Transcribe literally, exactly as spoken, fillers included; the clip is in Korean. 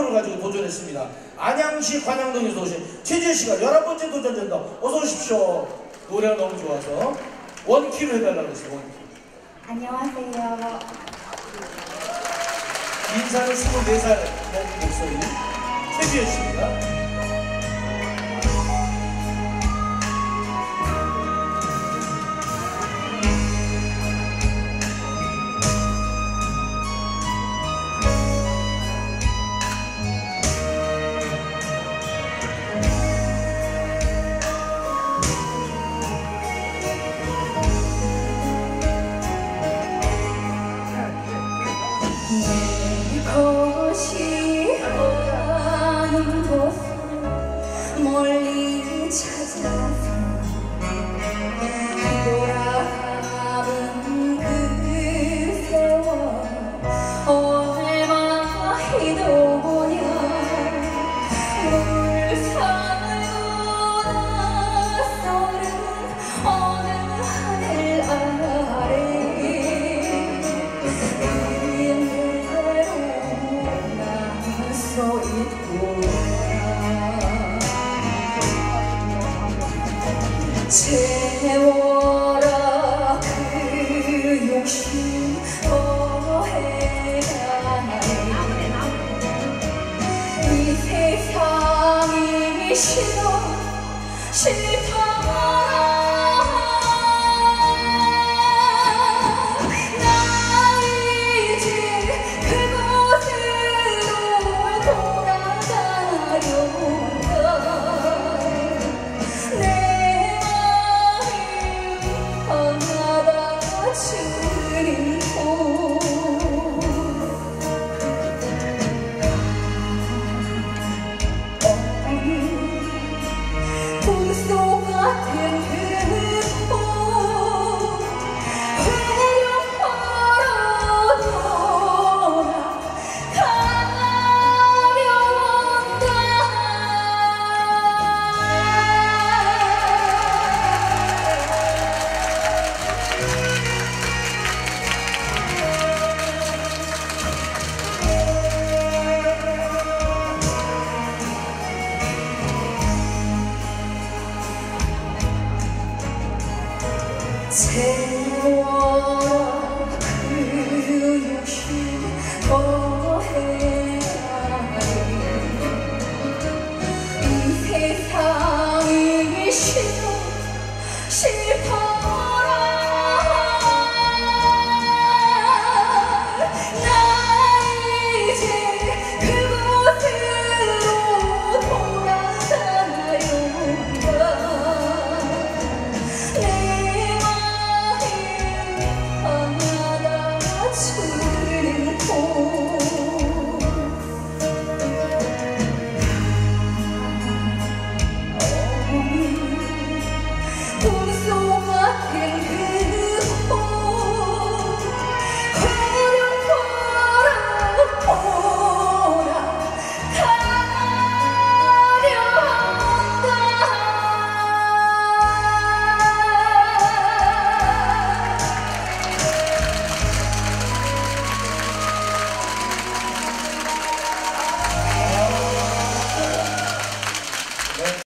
노래를 가지고 도전했습니다. 안양시 관양동에서 오신 최지혜 씨가 열한 번째 도전된다. 어서 오십시오. 노래가 너무 좋아서 원키로 해달라고 했어요. 원키. 안녕하세요. 인사는 스물네 살 먹은 목소리 최지혜 씨입니다. 것이 아닌 곳을 멀리 찾아서 뒤돌아가는 그 세월 얼마이도 보냐 물살고 낯설은 어느 하늘 아래 서 있구나. 채워라 그 욕심 더해가네. 이 세상이 싫어 싫다